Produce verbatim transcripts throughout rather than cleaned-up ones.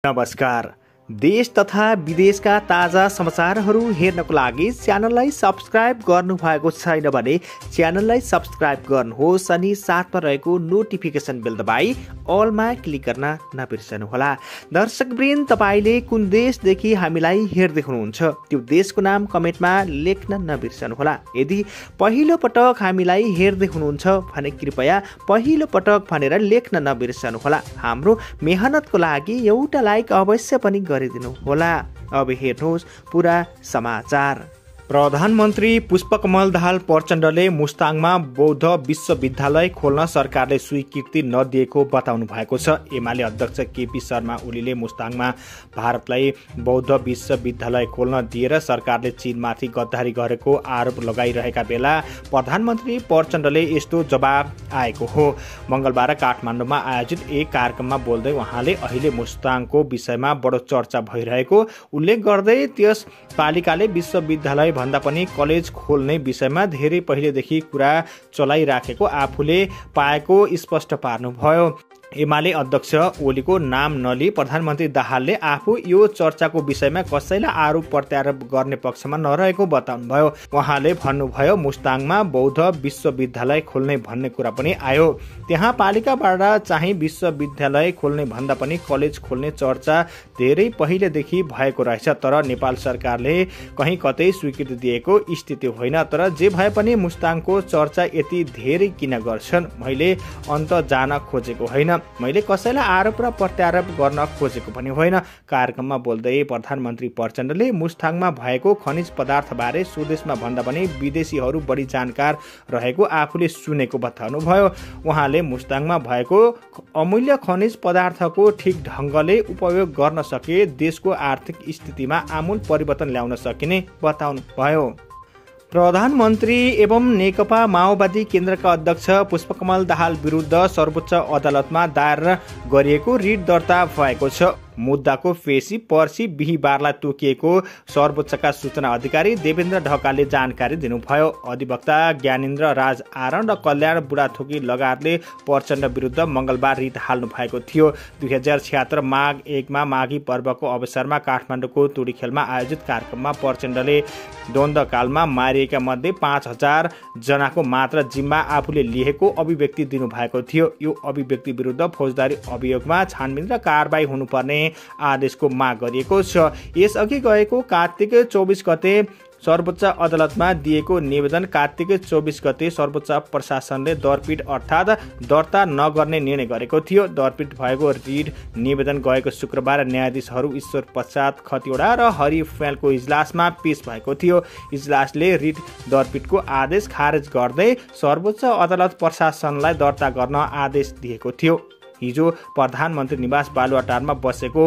नमस्कार। देश तथा विदेशका ताजा समाचारहरू हेर्नको लागि च्यानललाई सब्स्क्राइब गर्नुभएको छैन भने च्यानललाई सब्स्क्राइब गर्नुहोस् अनि साथमा रहेको नोटिफिकेसन बेल दबाई अलमा क्लिक गर्न नबिर्सनुहोला। दर्शकवृन्द, तपाईले कुन देशदेखि हामीलाई हेर्दै हुनुहुन्छ त्यो देशको नाम कमेन्टमा लेख्न नबिर्सनुहोला। यदि पहिलो पटक हामीलाई हेर्दै हुनुहुन्छ भने कृपया पहिलो पटक भनेर लेख्न नबिर्सनुहोला। हाम्रो मेहनतको लागि एउटा लाइक अवश्य पनि गरिदिनु होला। अब हेर्नुहोस् पुरा समाचार। प्रधानमन्त्री पुष्पकमल दाहाल प्रचण्डले मुस्ताङमा बौद्ध विश्वविद्यालय खोल्न सरकारले स्वीकृति नदिएको बताउनु भएको छ। एमाले अध्यक्ष केपी शर्मा ओलीले मुस्ताङमा भारतलाई बौद्ध विश्वविद्यालय खोल्न दिएर सरकारले चीनमाथि गद्दारी गरेको आरोप लगाइरहेका बेला प्रधानमन्त्री प्रचण्डले यस्तो जवाब आएको हो। मङ्गलबार काठमाडौँमा आयोजित एक कार्यक्रममा बोल्दै उहाँले अहिले मुस्ताङको विषयमा बडो चर्चा भइरहेको उल्लेख गर्दै त्यस पालिकाले विश्वविद्यालय भन्दा पनि कलेज खोल्ने विषयमा धेरै पहिलेदेखि कुरा चलाइराखेको आफूले पाएको स्पष्ट पार्नुभयो। एमाले अध्यक्ष ओलीको नाम नलिई प्रधानमन्त्री दाहालले आफू यो चर्चाको विषयमा कसैलाई आरोप प्रत्यारोप गर्ने पक्षमा नरहेको बताउनुभयो। उहाँले भन्नुभयो, मुस्ताङमा बौद्ध विश्वविद्यालय खोल्ने भन्ने कुरा पनि आयो। त्यहाँ पालिकाबाट चाहिँ विश्वविद्यालय खोल्ने भन्दा पनि कलेज खोल्ने चर्चा धेरै पहिलेदेखि भएको रहेछ। तर नेपाल सरकारले कहीँ कतै स्वीकृति दिएको स्थिति होइन। तर जे भए पनि मुस्ताङको चर्चा यति धेरै किन गर्छन्? मैले अन्त जान खोजेको होइन। मैले कसैलाई आरोप र प्रत्यारोप गर्न खोजेको पनि होइन। कार्यक्रममा बोल्दै प्रधानमन्त्री प्रचण्डले मुस्ताङमा भएको खनिज पदार्थबारे स्वदेशमा भन्दा पनि विदेशीहरू बढी जानकार रहेको आफूले सुनेको बताउनुभयो। उहाँले मुस्ताङमा भएको अमूल्य खनिज पदार्थको ठिक ढङ्गले उपयोग गर्न सके देशको आर्थिक स्थितिमा आमूल परिवर्तन ल्याउन सकिने बताउनुभयो। प्रधानमन्त्री एवं नेकपा माओवादी केन्द्रका अध्यक्ष पुष्पकमल दाहाल विरुद्ध सर्वोच्च अदालतमा दायर गरिएको रिट दर्ता भएको छ। मुद्दाको फेसी पर्सि बिहीबारलाई तोकिएको सर्वोच्चका सूचना अधिकारी देवेन्द्र ढकालले जानकारी दिनुभयो। अधिवक्ता ज्ञानेन्द्र राज आरण र कल्याण बुढाथोकी लगायतले प्रचण्ड विरुद्ध मङ्गलबार रिट हाल्नु भएको थियो। दुई हजार छिहत्तर माघ एकमा माघी पर्वको अवसरमा काठमाडौँको तुडीखेलमा आयोजित कार्यक्रममा प्रचण्डले द्वन्द्वकालमा मारिएका मध्ये पाँच हजार जनाको मात्र जिम्मा आफूले लिएको अभिव्यक्ति दिनुभएको थियो। यो अभिव्यक्ति विरुद्ध फौजदारी अभियोगमा छानबिन र कारबाही हुनुपर्ने आदेशको माग गरिएको छ। यसअघि गएको कार्तिक चौबिस गते सर्वोच्च अदालतमा दिएको निवेदन कार्तिक चौबिस गते सर्वोच्च प्रशासनले दरपीठ अर्थात् दर्ता नगर्ने निर्णय गरेको थियो। दरपीठ भएको रिट निवेदन गएको शुक्रबार न्यायाधीशहरू ईश्वर प्रसाद खतिवडा र हरि फ्यालको इजलासमा पेश भएको थियो। इजलासले रिट दरपीठको आदेश खारेज गर्दै सर्वोच्च अदालत प्रशासनलाई दर्ता गर्न आदेश दिएको थियो। हिजो प्रधानमन्त्री निवास बालुवाटारमा बसेको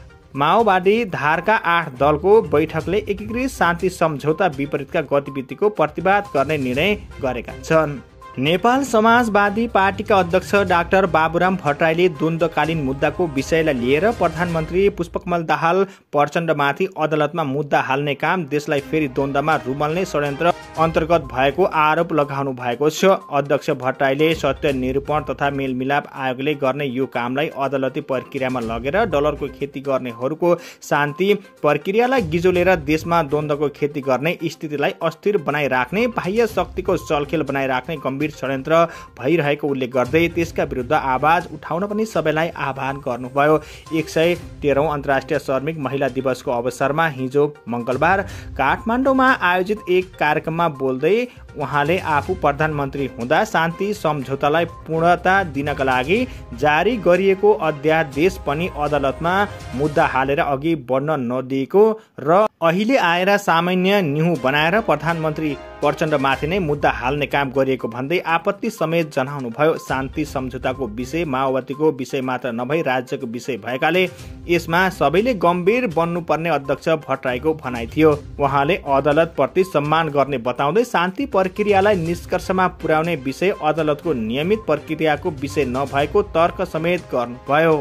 माओवादी धारका आठ दलको बैठकले एकीकृत शान्ति सम्झौता विपरीतका गतिविधिको प्रतिवाद गर्ने निर्णय गरेका छन्। नेपाल समाजवादी पार्टीका अध्यक्ष डाक्टर बाबुराम भट्टराईले द्वन्द्वकालीन मुद्दाको विषयलाई लिएर प्रधानमन्त्री पुष्पकमल दाहाल प्रचण्डमाथि अदालतमा मुद्दा हाल्ने काम देशलाई फेरि द्वन्द्वमा रुमल्ने षड्यन्त्र अन्तर्गत भएको आरोप लगाउनु भएको छ। अध्यक्ष भट्टराईले सत्य निरूपण तथा मेलमिलाप आयोगले गर्ने यो कामलाई अदालती प्रक्रियामा लगेर डलरको खेती गर्नेहरूको शान्ति प्रक्रियालाई गिजोलेर देशमा द्वन्द्वको खेती गर्ने स्थितिलाई अस्थिर बनाइराख्ने बाह्य शक्तिको चलखेल बनाइराख्ने गम्भीर षड्यन्त्र भइरहेको उल्लेख गर्दै त्यसका विरुद्ध आवाज उठाउन पनि सबैलाई आह्वान गर्नुभयो। एक सय तेह्रौं अन्तर्राष्ट्रिय श्रमिक महिला दिवसको अवसरमा हिजो मङ्गलबार काठमाडौँमा आयोजित एक कार्यक्रममा बोल्दै उहाँले आफू प्रधानमन्त्री हुँदा शान्ति सम्झौतालाई पूर्णता दिनका लागि जारी गरिएको अध्यादेश पनि अदालतमा मुद्दा हालेर अघि बढ्न नदिएको र अहिले आएर सामान्य निहु बनाएर प्रधानमन्त्री प्रचण्डमाथि नै मुद्दा हाल्ने काम गरिएको भन्दै आपत्ति समेत जनाउनुभयो। शान्ति सम्झौताको विषय माओवादीको विषय मात्र नभई राज्यको विषय भएकाले यसमा सबैले गम्भीर बन्नुपर्ने अध्यक्ष भट्टराईको भनाइ थियो। उहाँले अदालतप्रति सम्मान गर्ने बताउँदै शान्ति प्रक्रियालाई निष्कर्षमा पुर्याउने विषय अदालतको नियमित प्रक्रियाको विषय नभएको तर्क समेत गर्नुभयो।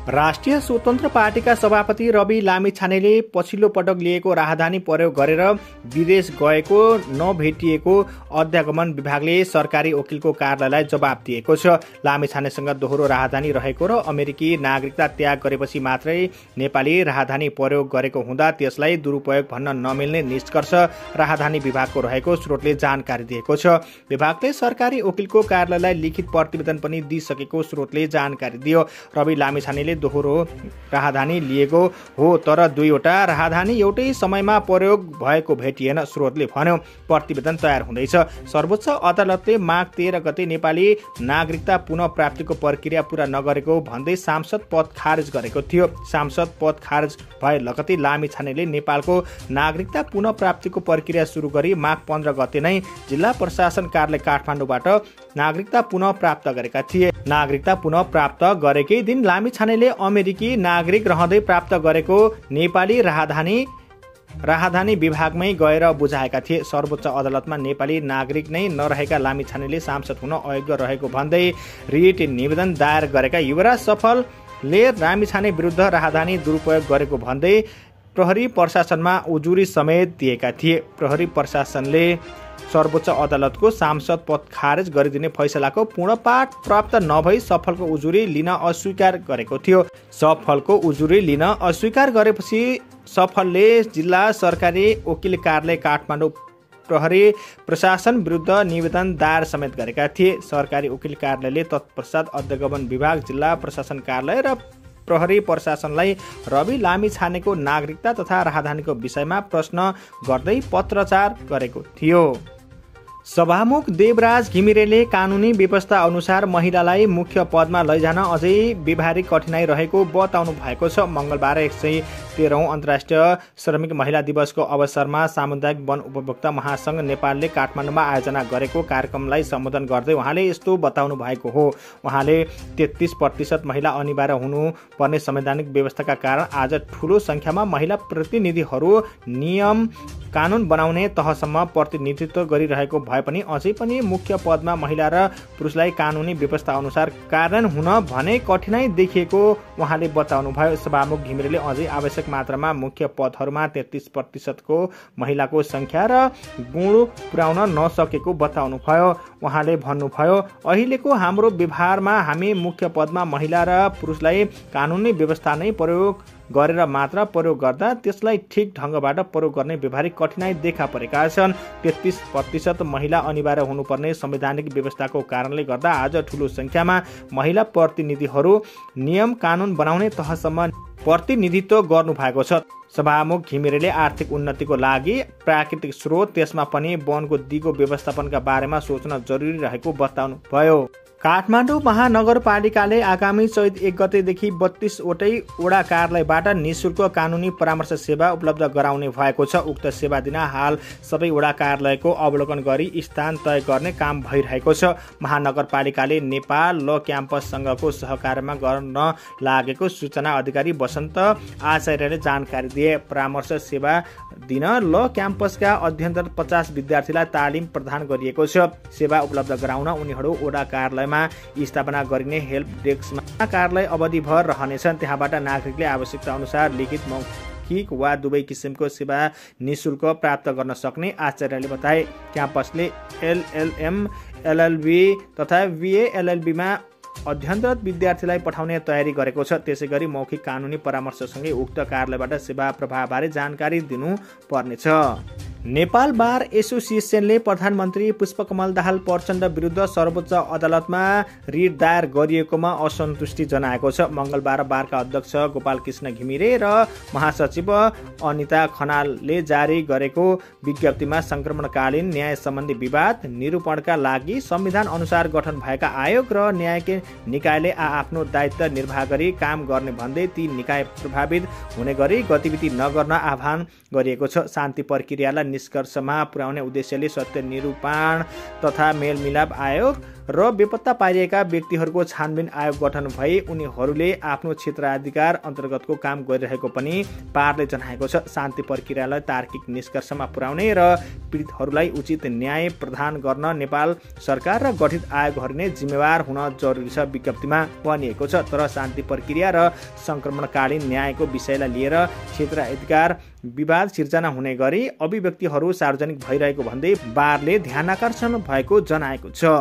राष्ट्रिय स्वतन्त्र पार्टीका सभापति रवि लामिछानेले पछिल्लो पटक लिएको राहदानी प्रयोग गरेर विदेश गएको नभेटिएको अध्यागमन विभागले सरकारी वकिलको कार्यालयलाई जवाब दिएको छ। लामिछानेसँग दोहोरो राहदानी रहेको र अमेरिकी नागरिकता त्याग गरेपछि मात्रै नेपाली राहदानी प्रयोग गरेको हुँदा त्यसलाई दुरुपयोग भन्न नमिल्ने निष्कर्ष राहदानी विभागको रहेको स्रोतले जानकारी दिएको छ। विभागले सरकारी वकिलको कार्यालयलाई लिखित प्रतिवेदन पनि दिइसकेको स्रोतले जानकारी दियो। रवि लामिछानेले दोहोरो राहदानी लिएको हो तर दुईवटा राहदानी एउटै समयमा प्रयोग भएको भेटिएन, स्रोतले भन्यो। प्रतिवेदन तयार हुँदैछ। सर्वोच्च अदालतले माघ तेह्र गते नेपाली नागरिकता पुनः प्राप्तिको प्रक्रिया पूरा नगरेको भन्दै सांसद पद खारेज गरेको थियो। सांसद पद खारेज भए लगतै लामिछानेले नेपालको नागरिकता पुनः प्राप्तिको प्रक्रिया सुरु गरी माघ पन्ध्र गते नै जिल्ला प्रशासन कार्यालय काठमाडौँबाट नागरिकता पुनः प्राप्त गरेका थिए। नागरिकता पुनः प्राप्त गरेकै दिन लामिछानेले अमेरिकी नागरिक रहँदै प्राप्त गरेको नेपाली राहदानी राहदानी विभागमै गएर बुझाएका थिए। सर्वोच्च अदालतमा नेपाली नागरिक नै नरहेका लामिछानेले सांसद हुन अयोग्य रहेको भन्दै रिट निवेदन दायर गरेका युवराज सफलले लामिछाने विरुद्ध राहदानी दुरुपयोग गरेको भन्दै प्रहरी प्रशासनमा उजुरी समेत दिएका थिए। प्रहरी प्रशासनले सर्वोच्च अदालतको सांसद पद खारेज गरिदिने फैसलाको पूर्णपाठ प्राप्त नभई सफलको उजुरी लिन अस्वीकार गरेको थियो। सफलको उजुरी लिन अस्वीकार गरेपछि सफलले जिल्ला सरकारी वकिल कार्यालय काठमाडौँ प्रहरी प्रशासन विरुद्ध निवेदन दायर समेत गरेका थिए। सरकारी वकिल कार्यालयले तत्पश्चात अध्यागमन विभाग, जिल्ला प्रशासन कार्यालय र प्रहरी प्रशासनलाई रवि लामिछानेको नागरिकता तथा राहदानीको विषयमा प्रश्न गर्दै पत्रचार गरेको थियो। सभामुख देवराज घिमिरेले कानुनी व्यवस्था अनुसार महिलालाई मुख्य पदमा लैजान अझै व्यवहारिक कठिनाई रहेको बताउनु भएको छ। मङ्गलबार एक सय तेह्रौं अन्तर्राष्ट्रिय श्रमिक महिला दिवसको अवसरमा सामुदायिक वन उपभोक्ता महासङ्घ नेपालले काठमाडौँमा आयोजना गरेको कार्यक्रमलाई सम्बोधन गर्दै उहाँले यस्तो बताउनु भएको हो। उहाँले तेत्तीस प्रतिशत महिला अनिवार्य हुनुपर्ने संवैधानिक व्यवस्थाका कारण आज ठूलो संख्यामा महिला प्रतिनिधिहरू नियम कानुन बनाउने तहसम्म प्रतिनिधित्व गरिरहेको भए पनि अझै पनि मुख्य पदमा महिला र पुरुषलाई कानुनी व्यवस्था अनुसार कार्यान्वयन हुन भने कठिनाई देखिएको उहाँले बताउनु भयो। सभामुख घिमिरेले अझै आवश्यक मात्रामा मुख्य पदहरूमा तेत्तीस प्रतिशतको महिलाको संख्या र गुण पुर्याउन नसकेको बताउनु भयो। उहाँले भन्नुभयो, अहिलेको हाम्रो व्यवहारमा हामी मुख्य पदमा महिला र पुरुषलाई कानुनी व्यवस्था नै प्रयोग गरेर मात्र प्रयोग गर्दा त्यसलाई ठिक ढङ्गबाट प्रयोग गर्ने व्यवहारिक कठिनाई देखा परेका छन्। तेत्तीस प्रतिशत महिला अनिवार्य हुनुपर्ने संवैधानिक व्यवस्थाको कारणले गर्दा आज ठूलो संख्यामा महिला प्रतिनिधिहरू नियम कानुन बनाउने तहसम्म प्रतिनिधित्व गर्नु भएको छ। सभामुख घिमिरेले आर्थिक उन्नतिको लागि प्राकृतिक स्रोत, त्यसमा पनि वनको दिगो व्यवस्थापनका बारेमा सोच्न जरुरी रहेको बताउनु भयो। काठमाडौँ महानगरपालिकाले आगामी चैत एक गतेदेखि बत्तीसवटै वडा कार्यालयबाट निःशुल्क कानुनी परामर्श सेवा उपलब्ध गराउने भएको छ। उक्त सेवा दिन हाल सबै वडा कार्यालयको अवलोकन गरी स्थान तय गर्ने काम भइरहेको छ। महानगरपालिकाले नेपाल ल क्याम्पससँगको सहकार्यमा गर्न लागेको सूचना अधिकारी वसन्त आचार्यले जानकारी दिए। परामर्श सेवा दिन ल क्याम्पसका अध्ययनरत पचास विद्यार्थीलाई तालिम प्रदान गरिएको छ। सेवा उपलब्ध गराउन उनीहरू वडा कार्यालयमा स्थापना गरिने हेल्प डेस्कमा कार्यालय अवधिभर रहनेछन्। त्यहाँबाट नागरिकले आवश्यकता अनुसार लिखित मौखिक वा दुवै किसिमको सेवा निःशुल्क प्राप्त गर्न सक्ने आचार्यले बताए। क्याम्पसले एलएलएम, एलएलबी तथा बीए एलएलबीमा अध्ययनरत विद्यार्थीलाई पठाउने तयारी गरेको छ। त्यसै गरी मौखिक कानुनी परामर्शसँगै उक्त कार्यालयबाट सेवा प्रवाहबारे जानकारी दिनु पर्नेछ। नेपाल बार एसोसिएसनले प्रधानमन्त्री पुष्पकमल दाहाल प्रचण्ड विरुद्ध सर्वोच्च अदालतमा रिट दायर गरिएकोमा असन्तुष्टि जनाएको छ। मङ्गलबार बारका अध्यक्ष गोपाल कृष्ण घिमिरे र महासचिव अनिता खनालले जारी गरेको विज्ञप्तिमा संक्रमणकालीन न्याय सम्बन्धी विवाद निरूपणका लागि संविधान अनुसार गठन भएका आयोग र न्यायिक निकायले आआफ्नो दायित्व निर्वाह गरी काम गर्ने भन्दै ती निकाय प्रभावित हुने गरी गतिविधि नगर्न आह्वान गरिएको छ। शान्ति प्रक्रियालाई निष्कर्षमा पुर्याउने उद्देश्यले सत्य निरूपण तथा मेलमिलाप आयोग र बेपत्ता पारिएका व्यक्तिहरूको छानबिन आयोग गठन भई उनीहरूले आफ्नो क्षेत्राधिकार अन्तर्गतको काम गरिरहेको पनि पारले जनाएको छ। शान्ति प्रक्रियालाई तार्किक निष्कर्षमा पुर्याउने र पीडितहरूलाई उचित न्याय प्रदान गर्न नेपाल सरकार र गठित आयोगहरू नै जिम्मेवार हुन जरुरी छ विज्ञप्तिमा भनिएको छ। तर शान्ति प्रक्रिया र संक्रमणकालीन न्यायको विषयलाई लिएर क्षेत्राधिकार विवाद सिर्जना हुने गरी अभिव्यक्तिहरू सार्वजनिक भइरहेको भन्दै बारले ध्यानाकर्षण भएको जनाएको छ।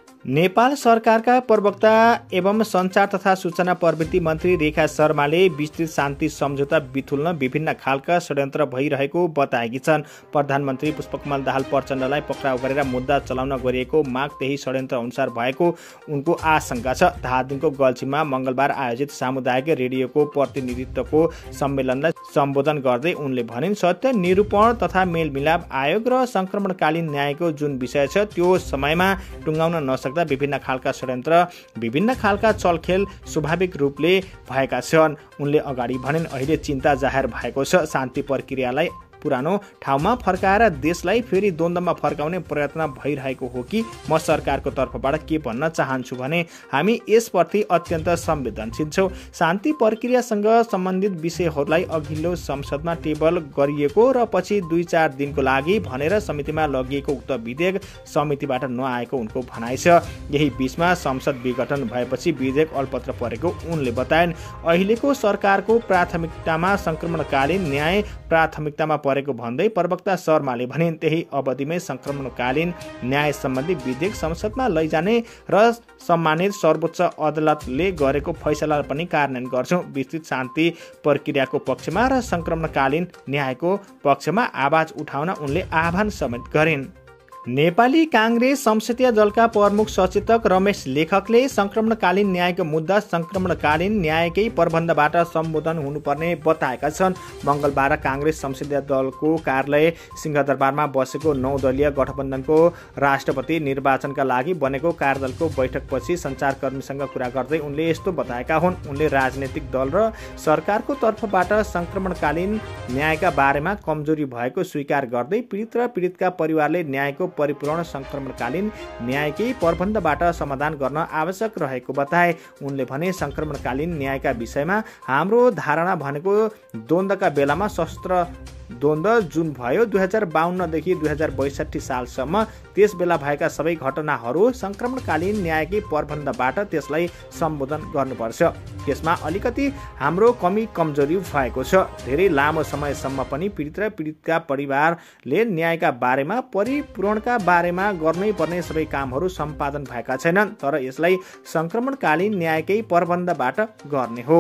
नेपाल सरकारका प्रवक्ता एवं सञ्चार तथा सूचना प्रविधि मन्त्री रेखा शर्माले विस्तृत शान्ति सम्झौता बिथुल्न विभिन्न खालका षड्यन्त्र भइरहेको बताएकी छन्। प्रधानमन्त्री पुष्पकमल दाहाल प्रचण्डलाई पक्राउ गरेर मुद्दा चलाउन गरिएको माग त्यही षड्यन्त्र अनुसार भएको उनको आशंका छ। धादिङको गल्छीमा मङ्गलबार आयोजित सामुदायिक रेडियोको प्रतिनिधित्वको सम्मेलनलाई सम्बोधन गर्दै उनले भनिन्, सत्य निरूपण तथा मेलमिलाप आयोग र संक्रमणकालीन न्यायको जुन विषय छ त्यो समयमा टुङ्गाउन नसक्दा विभिन्न खालका षड्यन्त्र विभिन्न खालका चलखेल स्वाभाविक रूपले भएका छन्। उनले अगाडि भनिन्, अहिले चिन्ता जाहेर भएको छ। शान्ति प्रक्रियालाई पुरानो ठाउँमा फर्काएर देशलाई फेरि द्वन्द्वमा फर्काउने प्रयत्न भइरहेको हो कि म सरकारको तर्फबाट के भन्न चाहन्छु भने हामी यसप्रति अत्यन्त संवेदनशील छौँ। शान्ति प्रक्रियासँग सम्बन्धित विषयहरूलाई अघिल्लो संसदमा टेबल गरिएको र पछि दुई चार दिनको लागि भनेर समितिमा लगिएको उक्त विधेयक समितिबाट नआएको उनको भनाइ छ। यही बीचमा संसद विघटन भएपछि विधेयक अलपत्र परेको उनले बताइन्। अहिलेको सरकारको प्राथमिकतामा संक्रमणकालीन न्याय प्राथमिकतामा परेको भन्दै प्रवक्ता शर्माले भनिन्, त्यही अवधिमै संक्रमणकालीन न्याय सम्बन्धी विधेयक संसदमा लैजाने र सम्मानित सर्वोच्च अदालतले गरेको फैसला पनि कार्यान्वयन गर्छौँ। विस्तृत शान्ति प्रक्रियाको पक्षमा र संक्रमणकालीन न्यायको पक्षमा आवाज उठाउन उनले आह्वान समेत गरिन्। नेपाली काङ्ग्रेस संसदीय दलका प्रमुख सचेतक रमेश लेखकले संक्रमणकालीन न्यायको मुद्दा संक्रमणकालीन न्यायकै प्रबन्धबाट सम्बोधन हुनुपर्ने बताएका छन्। मङ्गलबार काङ्ग्रेस संसदीय दलको कार्यालय सिंहदरबारमा बसेको नौ दलीय गठबन्धनको राष्ट्रपति निर्वाचनका लागि बनेको कार्यदलको बैठकपछि सञ्चारकर्मीसँग कुरा गर्दै उनले यस्तो बताएका हुन्। उनले राजनैतिक दल र सरकारको तर्फबाट संक्रमणकालीन न्यायका बारेमा कमजोरी भएको स्वीकार गर्दै पीडित र पीडितका परिवारले न्यायको परिपूर्ण संक्रमणकालीन न्यायकै प्रबन्धबाट समाधान गर्न आवश्यक रहेको बताए। उनले भने संक्रमणकालीन न्यायका विषयमा हाम्रो धारणा भनेको द्वन्द्वका बेलामा सशस्त्र द्वन्द्व जुन भयो दुई हजार बाहन्नदेखि दुई हजार बैसठी सालसम्म त्यस बेला भएका सबै घटनाहरू संक्रमणकालीन न्यायकै प्रबन्धबाट त्यसलाई सम्बोधन गर्नुपर्छ। त्यसमा अलिकति हाम्रो कमी कमजोरी भएको छ। धेरै लामो समयसम्म पनि पीडित र पीडितका परिवारले न्यायका बारेमा परिपूरणका बारेमा गर्नै पर्ने सबै कामहरू सम्पादन भएका छैनन्, तर यसलाई संक्रमणकालीन न्यायकै प्रबन्धबाट गर्ने हो।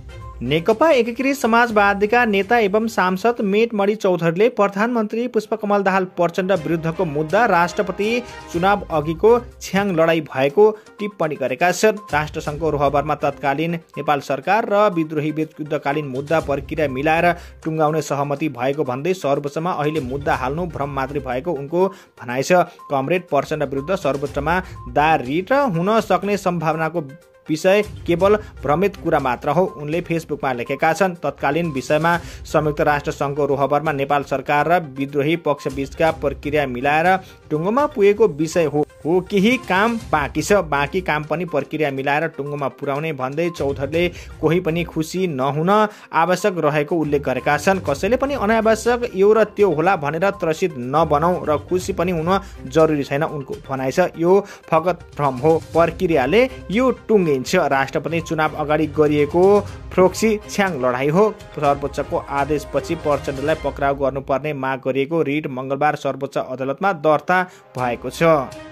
नेकपा एकीकृत समाजवादीका नेता एवं सांसद मेटमणि चौधरीले प्रधानमन्त्री पुष्पकमल दाहाल प्रचण्ड विरुद्धको मुद्दा राष्ट्रपति चुनाव अघिको छ्याङ लडाई भएको टिप्पणी गरेका छन्। राष्ट्रसङ्घको रोहबरमा तत्कालीन नेपाल सरकार र विद्रोही बीच युद्धकालीन मुद्दा प्रक्रिया मिलाएर टुङ्गाउने सहमति भएको भन्दै सर्वोच्चमा अहिले मुद्दा हाल्नु भ्रम मात्रै भएको उनको भनाइ छ। कमरेड प्रचण्ड विरुद्ध सर्वोच्चमा दायर रिट हुन सक्ने सम्भावनाको विषय केवल भ्रमित कुरा मात्र हो, उनले फेसबुकमा लेखेका छन्। तत्कालीन विषयमा संयुक्त राष्ट्र सङ्घको रोहबरमा नेपाल सरकार र विद्रोही पक्षबीचका प्रक्रिया मिलाएर टुङ्गोमा पुगेको विषय हो हो केही काम बाँकी छ, बाँकी काम पनि प्रक्रिया मिलाएर टुङ्गोमा पुर्याउने भन्दै चौधरीले कोही पनि खुसी नहुन आवश्यक रहेको उल्लेख गरेका छन्। कसैले पनि अनावश्यक यो र त्यो होला भनेर त्रसित नबनाऊ र खुसी पनि हुन जरुरी छैन उनको भनाइ छ। यो फगत भ्रम हो, प्रक्रियाले यो टुङ्गिन्छ। राष्ट्रपति चुनाव अगाडि गरिएको फ्रोक्सी छ्याङ लडाई हो। सर्वोच्चको आदेशपछि प्रचण्डलाई पक्राउ गर्नुपर्ने माग गरिएको रिट मङ्गलबार सर्वोच्च अदालतमा दर्ता भएको छ।